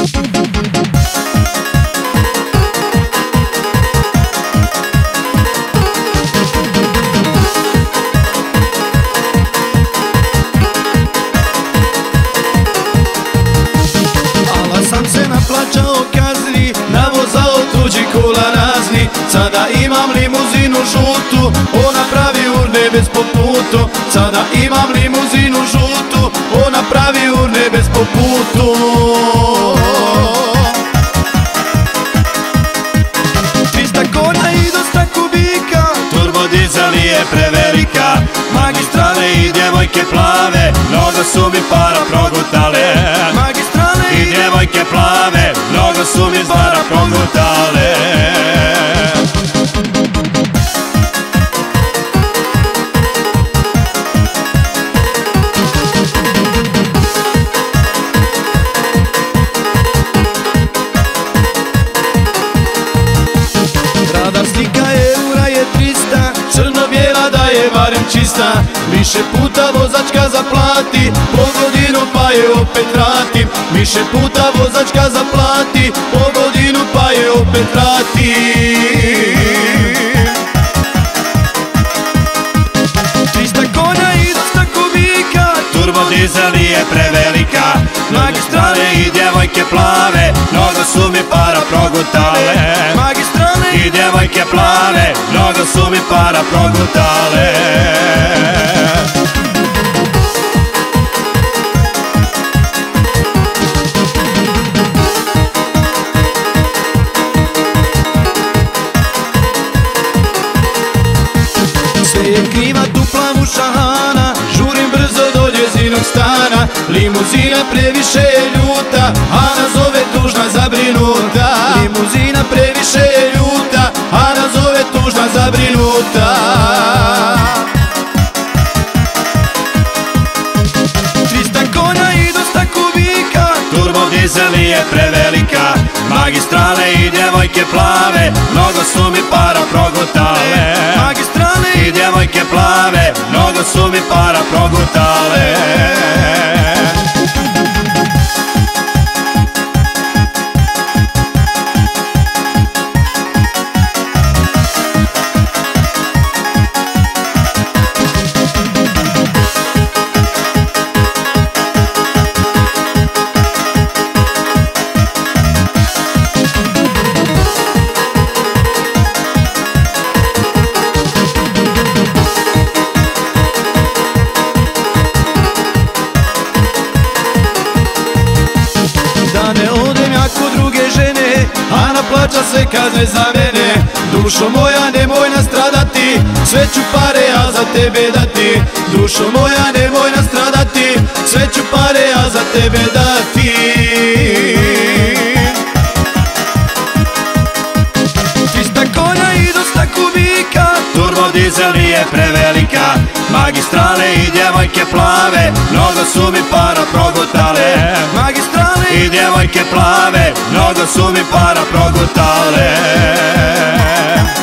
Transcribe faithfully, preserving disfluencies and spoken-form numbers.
Plaćao kazni, navozao tuđi kola razni. Sada imam limuzinu žutu, ona pravi urne bez po putu. Sada imam limuzinu žutu, ona pravi urne bez po putu. Trista konja i dosta kubika, turbo dizel je prevelika. Magistrale i djevojke plave, mnogo su mi para progutale. Magistrale i djevojke plave, mnogo su mi para progutale. Radar slika eura je trista, crno-bijela da je barem čista. Više puta vozačka zaplati, po godinu pa je opet vratim. Više puta vozačka zaplati, po godinu pa je opet vratim. Trista konja i dosta kubika, turbo dizel je prevelika. Magistrale i djevojke plave, mnogo su mi para progutale. Magistrale i djevojke plave, mnogo su mi para progutale. Sve je kriva dupla mušahana, žurim brzo do njezinog stana. Limuzina previše je ljuta, Ana zove tužna zabrinuta. Limuzina previše je ljuta, Ana zove tužna zabrinuta. Trista konja i dosta kubika, turbo dizel je prevelika. Magistrale i djevojke plave, mnogo su mi para progutale. Magistrale i djevojke plave, mnogo su mi para progutale. Da ne odem ja kod druge žene, Ana plaća sve kazne za mene. Dušo moja nemoj nastradati, sve ću pare ja za tebe dati. Dušo moja nemoj nastradati, sve ću pare ja za tebe dati. Trista konja i dosta kubika, turbo dizel je prevelika. Magistrale i djevojke plave, mnogo su mi para progutale. Magistrale i djevojke plave, mnogo su mi para progutale.